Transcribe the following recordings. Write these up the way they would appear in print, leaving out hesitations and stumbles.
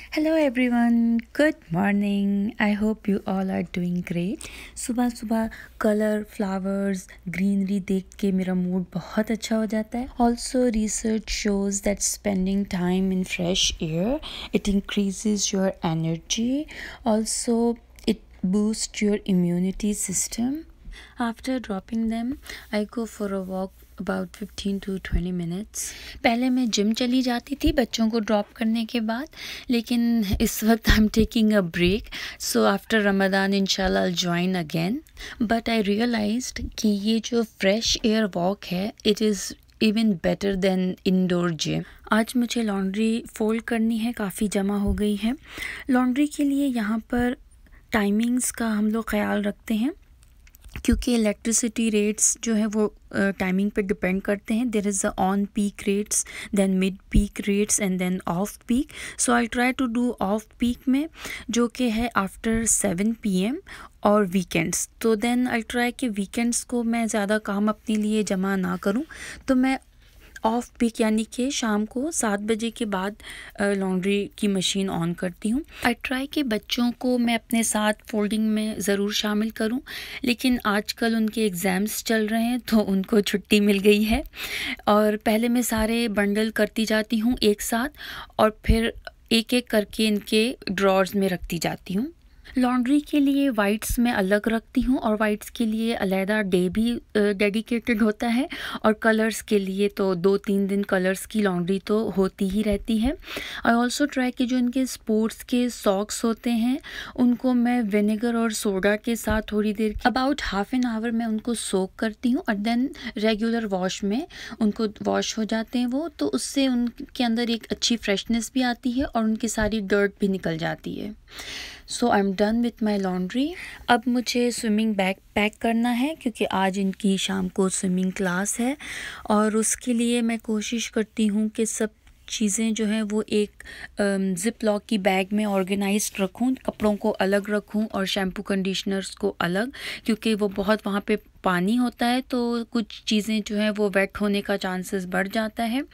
Hello everyone, good morning. I hope you all are doing great. सुबह सुबह colour flowers greenery देख के मेरा मूड बहुत अच्छा हो जाता है. Also research shows that spending time in fresh air it increases your energy. Also it boosts your immunity system. After dropping them, I go for a walk about 15 to 20 minutes. पहले मैं gym चली जाती थी बच्चों को drop करने के बाद, लेकिन इस वक्त I am taking a break. So after Ramadan इंशाल्लाह I join again. But I realized कि ये जो फ्रेश एयर वॉक है it is even better than indoor gym. आज मुझे लॉन्ड्री फोल्ड करनी है, काफ़ी जमा हो गई है. लॉन्ड्री के लिए यहाँ पर टाइमिंग्स का हम लोग ख्याल रखते हैं क्योंकि इलेक्ट्रिसिटी रेट्स जो है वो टाइमिंग पे डिपेंड करते हैं. There is a on peak rates, then mid peak rates and then off peak. So I try to do off peak में, जो कि है आफ्टर 7 PM और वीकेंड्स. तो देन आई ट्राई कि वीकेंड्स को मैं ज़्यादा काम अपने लिए जमा ना करूं, तो मैं ऑफ पीक यानी कि शाम को 7 बजे के बाद लॉन्ड्री की मशीन ऑन करती हूँ. आई ट्राई कि बच्चों को मैं अपने साथ फोल्डिंग में ज़रूर शामिल करूँ, लेकिन आजकल उनके एग्ज़ाम्स चल रहे हैं तो उनको छुट्टी मिल गई है. और पहले मैं सारे बंडल करती जाती हूँ एक साथ और फिर एक एक करके इनके ड्रॉर्स में रखती जाती हूँ. लॉन्ड्री के लिए वाइट्स मैं अलग रखती हूँ और वाइट्स के लिए अलहदा डे भी डेडिकेटेड होता है, और कलर्स के लिए तो 2-3 दिन कलर्स की लॉन्ड्री तो होती ही रहती है. आई ऑल्सो ट्राई कि जो इनके स्पोर्ट्स के सॉक्स होते हैं उनको मैं विनेगर और सोडा के साथ थोड़ी देर अबाउट हाफ एन आवर में उनको सोक करती हूँ और देन रेगुलर वॉश में उनको वॉश हो जाते हैं वो, तो उससे उनके अंदर एक अच्छी फ्रेशनेस भी आती है और उनकी सारी डर्ट भी निकल जाती है. So I am done with my laundry. अब मुझे स्विमिंग बैग पैक करना है क्योंकि आज इनकी शाम को स्विमिंग क्लास है, और उसके लिए मैं कोशिश करती हूँ कि सब चीज़ें जो हैं वो एक ज़िप लॉक की बैग में ऑर्गेनाइज्ड रखूँ, कपड़ों को अलग रखूँ और शैम्पू कंडीशनर्स को अलग, क्योंकि वो बहुत वहाँ पे पानी होता है तो कुछ चीज़ें जो हैं वो वेट होने का चांसेस बढ़ जाता है.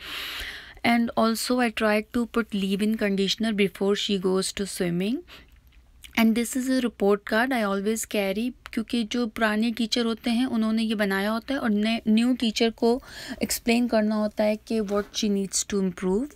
And also I try to put leave-in conditioner before she goes to swimming. And this is a report card I always carry, क्योंकि जो पुराने टीचर होते हैं उन्होंने ये बनाया होता है और न्यू टीचर को एक्सप्लेन करना होता है कि what she needs to improve.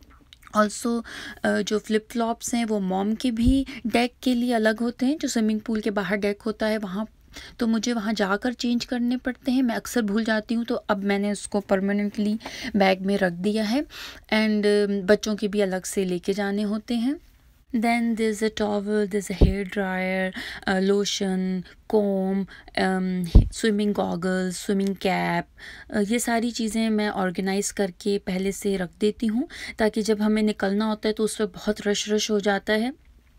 Also जो फ्लिप फ्लॉप्स हैं वो मॉम के भी डेक के लिए अलग होते हैं, जो स्विमिंग पूल के बाहर डेक होता है वहाँ, तो मुझे वहाँ जाकर चेंज करने पड़ते हैं. मैं अक्सर भूल जाती हूँ, तो अब मैंने उसको परमानेंटली बैग में रख दिया है. एंड बच्चों के भी अलग से लेके जाने होते हैं. Then there's a towel, there's a hair dryer, lotion, comb, swimming goggles, swimming cap. ये सारी चीज़ें मैं ऑर्गेनाइज़ करके पहले से रख देती हूँ ताकि जब हमें निकलना होता है तो उस वक्त बहुत रश हो जाता है.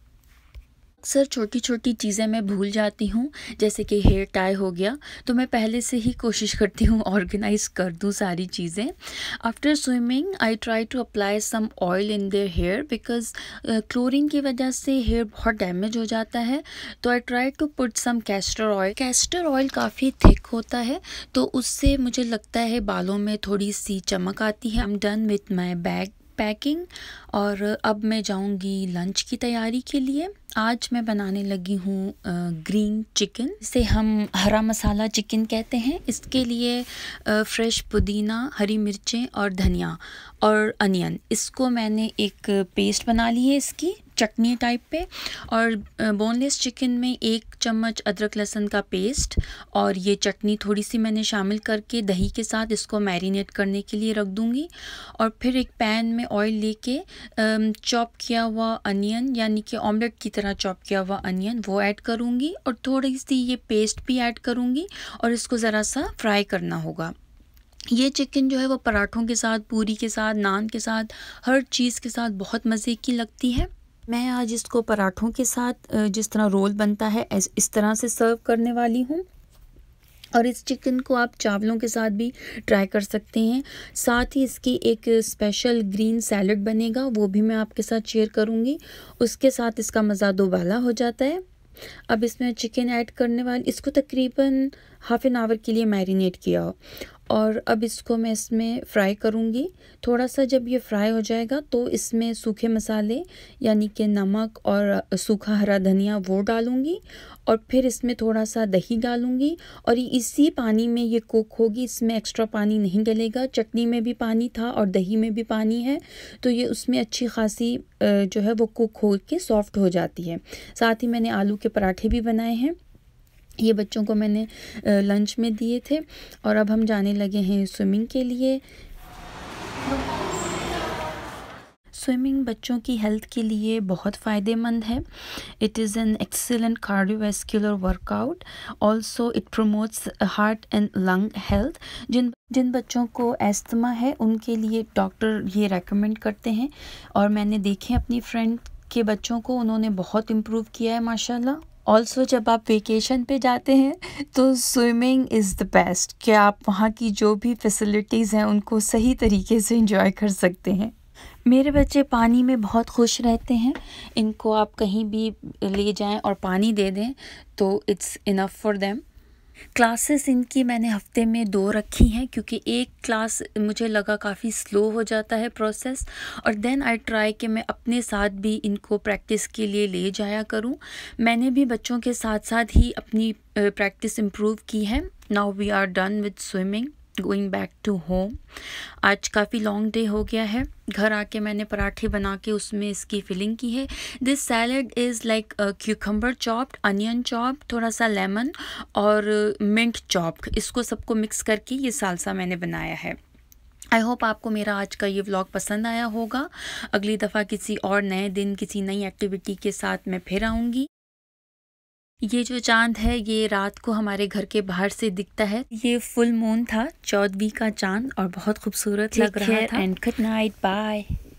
अक्सर छोटी छोटी चीज़ें मैं भूल जाती हूँ, जैसे कि हेयर टाई हो गया, तो मैं पहले से ही कोशिश करती हूँ ऑर्गेनाइज़ कर दूँ सारी चीज़ें. After swimming I try to apply some oil in their hair because chlorine की वजह से हेयर बहुत डैमेज हो जाता है. तो I try to put some castor oil. Castor oil काफ़ी थिक होता है तो उससे मुझे लगता है बालों में थोड़ी सी चमक आती है. I am done with my bag packing और अब मैं जाऊंगी लंच की तैयारी के लिए. आज मैं बनाने लगी हूँ ग्रीन चिकन, इसे हम हरा मसाला चिकन कहते हैं. इसके लिए फ्रेश पुदीना, हरी मिर्चें और धनिया और अनियन, इसको मैंने एक पेस्ट बना ली है इसकी चटनी टाइप पे. और बोनलेस चिकन में 1 चम्मच अदरक लहसुन का पेस्ट और ये चटनी थोड़ी सी मैंने शामिल करके दही के साथ इसको मैरिनेट करने के लिए रख दूँगी. और फिर एक पैन में ऑयल लेके चॉप किया हुआ अनियन, यानी कि ऑमलेट की तरह चॉप किया हुआ अनियन, वो ऐड करूँगी और थोड़ी सी ये पेस्ट भी ऐड करूँगी और इसको ज़रा सा फ्राई करना होगा. ये चिकन जो है वो पराठों के साथ, पूरी के साथ, नान के साथ, हर चीज़ के साथ बहुत मज़े की लगती है. मैं आज इसको पराठों के साथ जिस तरह रोल बनता है इस तरह से सर्व करने वाली हूँ. और इस चिकन को आप चावलों के साथ भी ट्राई कर सकते हैं. साथ ही इसकी एक स्पेशल ग्रीन सैलड बनेगा, वो भी मैं आपके साथ शेयर करूँगी. उसके साथ इसका मज़ा दोबाला हो जाता है. अब इसमें चिकन ऐड करने वाली, इसको तकरीबन हाफ एन आवर के लिए मैरिनेट किया और अब इसको मैं इसमें फ्राई करूँगी। थोड़ा सा जब ये फ्राई हो जाएगा तो इसमें सूखे मसाले यानी कि नमक और सूखा हरा धनिया वो डालूँगी और फिर इसमें थोड़ा सा दही डालूँगी और इसी पानी में ये कुक होगी, इसमें एक्स्ट्रा पानी नहीं डलेगा। चटनी में भी पानी था और दही में भी पानी है, तो ये उसमें अच्छी खासी जो है वो कुक हो के सॉफ्ट हो जाती है। साथ ही मैंने आलू के पराठे भी बनाए हैं, ये बच्चों को मैंने लंच में दिए थे। और अब हम जाने लगे हैं स्विमिंग के लिए। स्विमिंग बच्चों की हेल्थ के लिए बहुत फ़ायदेमंद है। It is an excellent cardiovascular workout. Also it promotes heart and lung health. जिन बच्चों को एस्थमा है उनके लिए डॉक्टर ये रेकमेंड करते हैं, और मैंने देखे अपनी फ्रेंड के बच्चों को, उन्होंने बहुत इम्प्रूव किया है माशाल्लाह। ऑल्सो जब आप वेकेशन पे जाते हैं तो स्विमिंग इज़ द बेस्ट, कि आप वहाँ की जो भी फैसिलिटीज़ हैं उनको सही तरीके से एंजॉय कर सकते हैं। मेरे बच्चे पानी में बहुत खुश रहते हैं। इनको आप कहीं भी ले जाएं और पानी दे दें तो it's enough for them. Classes इनकी मैंने हफ्ते में 2 रखी हैं, क्योंकि एक क्लास मुझे लगा काफ़ी स्लो हो जाता है प्रोसेस, और देन आई ट्राई कि मैं अपने साथ भी इनको प्रैक्टिस के लिए ले जाया करूं। मैंने भी बच्चों के साथ साथ ही अपनी प्रैक्टिस इम्प्रूव की है। Now we are done with swimming, going back to home. आज काफ़ी लॉन्ग डे हो गया है। घर आके मैंने पराठे बना के उसमें इसकी फिलिंग की है। This salad is like cucumber chopped, onion chopped, थोड़ा सा लेमन और मिंट चॉप्ड, इसको सबको मिक्स करके ये सालसा मैंने बनाया है। आई होप आपको मेरा आज का ये व्लॉग पसंद आया होगा। अगली दफ़ा किसी और नए दिन किसी नई एक्टिविटी के साथ मैं फिर आऊँगी। ये जो चांद है ये रात को हमारे घर के बाहर से दिखता है। ये फुल मून था, 14वीं का चांद, और बहुत खूबसूरत लग रहा था। And good night, bye.